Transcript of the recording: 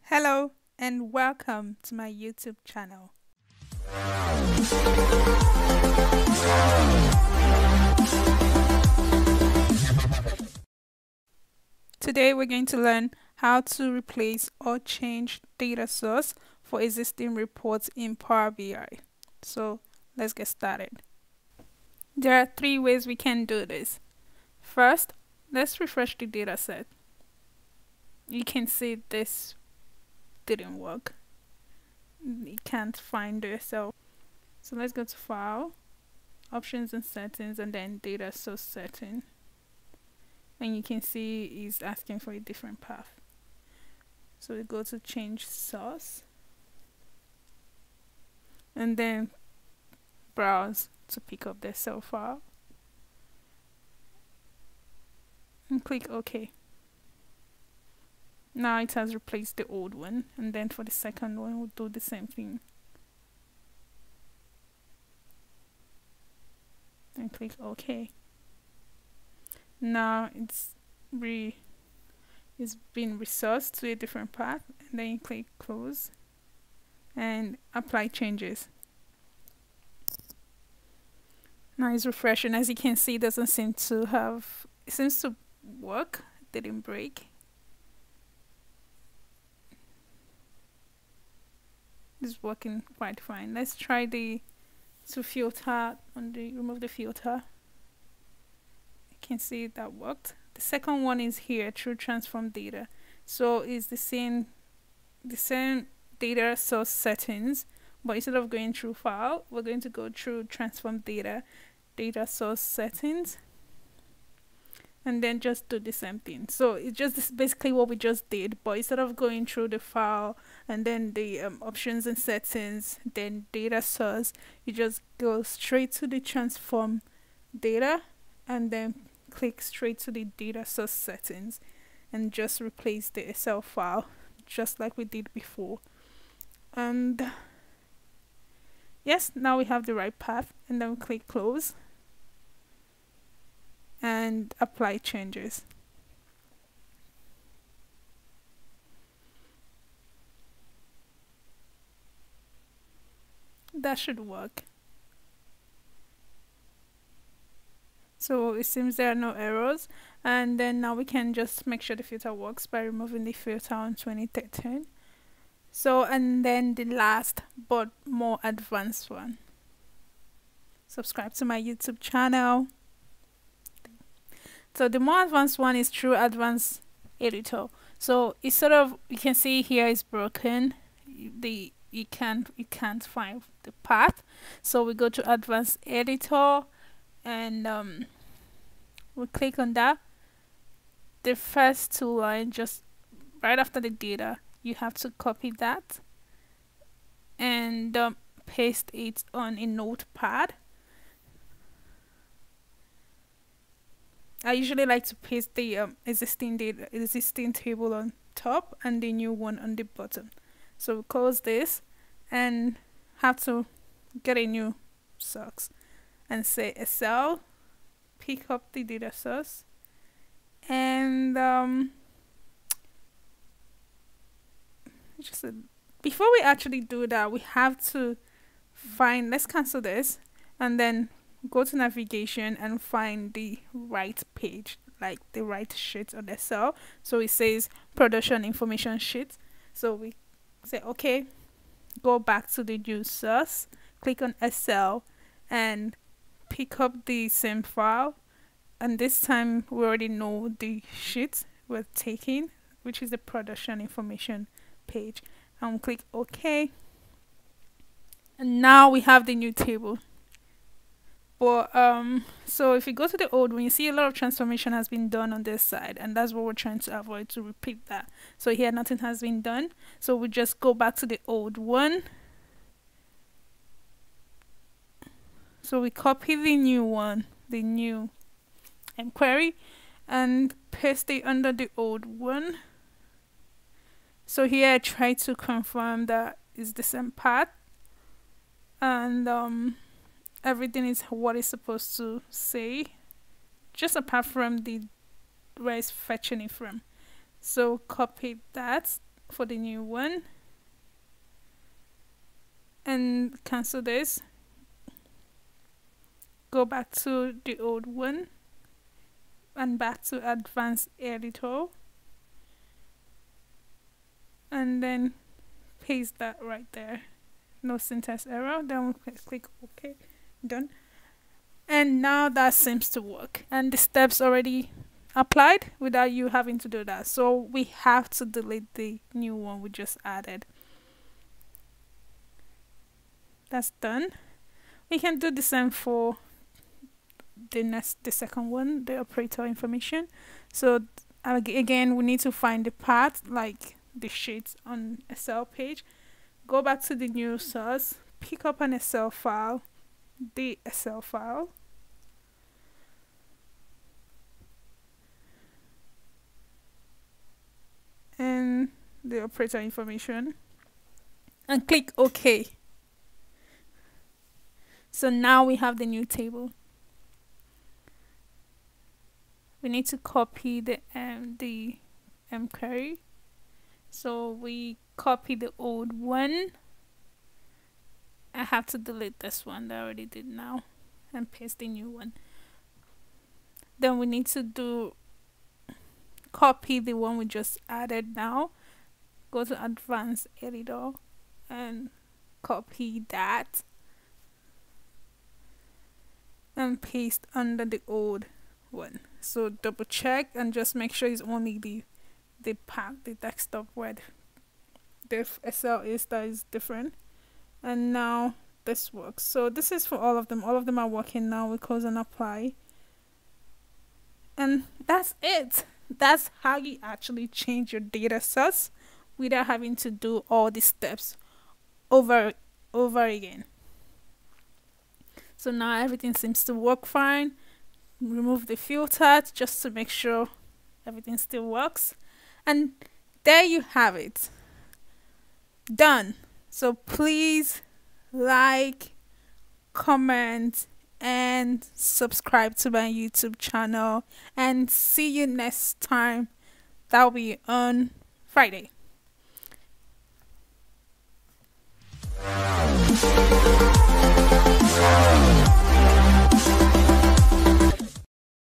Hello and welcome to my YouTube channel. Today we're going to learn how to replace or change data source for existing reports in Power BI. So let's get started. There are three ways we can do this. First, let's refresh the data set. You can see this didn't work. You can't find it, so let's go to File, Options and Settings, and then Data Source Setting. And you can see it's asking for a different path. So we go to Change Source, and then browse to pick up the Excel file, and click OK. Now it has replaced the old one, and then for the second one we'll do the same thing. And click OK. Now it's been resourced to a different path, and then you click Close and Apply Changes. Now it's refreshing. As you can see, it doesn't seem to have, it seems to work, it didn't break. It's working quite fine. Let's try to filter remove the filter. You can see that worked. The second one is here, through transform data. So it's the same data source settings, but instead of going through file, we're going to go through transform data source settings, and then just do the same thing. So it's just basically what we just did, but instead of going through the file and then the options and settings, then data source, you just go straight to the transform data and then click straight to the data source settings and just replace the Excel file just like we did before. And yes, now we have the right path, and then we click Close and Apply Changes. That should work. So it seems there are no errors, and then now we can just make sure the filter works by removing the filter on 2013. So, and then the last but more advanced one, subscribe to my YouTube channel. So the more advanced one is through Advanced Editor. So it's sort of, you can see here it's broken. You can't find the path. So we go to Advanced Editor, and we click on that. The first two lines, just right after the data, you have to copy that and paste it on a notepad. I usually like to paste the existing table on top and the new one on the bottom. So we close this and have to get a new source and say Excel, pick up the data source, and before we actually do that, we have to find, let's cancel this and then go to navigation and find the right page, like the right sheet on Excel. So it says production information sheet. So we say okay, go back to the new source, click on Excel and pick up the same file, and this time we already know the sheet we're taking, which is the production information page, and click OK. And now we have the new table. But so if you go to the old one, you see a lot of transformation has been done on this side, and that's what we're trying to avoid, to repeat that. So here nothing has been done, so we just go back to the old one. So we copy the new one, the new query, and paste it under the old one. So here I try to confirm that it's the same path, and everything is what it's supposed to say, just apart from the where it's fetching it from. So copy that for the new one and cancel this. Go back to the old one and back to advanced editor and then paste that right there. No syntax error. Then we'll click OK. Done. And now that seems to work, and the steps already applied without you having to do that. So we have to delete the new one we just added. That's done. We can do the same for the second one, the operator information. So again, we need to find the part like the sheets on Excel page. Go back to the new source, pick up an Excel file, the Excel file, and the operator information, and click OK. So now we have the new table. We need to copy the query. So we copy the old one. I have to delete this one that I already did now and paste the new one. Then we need to copy the one we just added now. Go to advanced editor and copy that and paste under the old one. So double check and just make sure it's only the desktop where the Excel is that is different. And now this works. So this is for all of them. All of them are working now. We close and apply. And that's it. That's how you actually change your data source without having to do all these steps over again. So now everything seems to work fine. Remove the filter just to make sure everything still works. And there you have it. Done. So please like, comment, and subscribe to my YouTube channel. And see you next time. That'll be on Friday.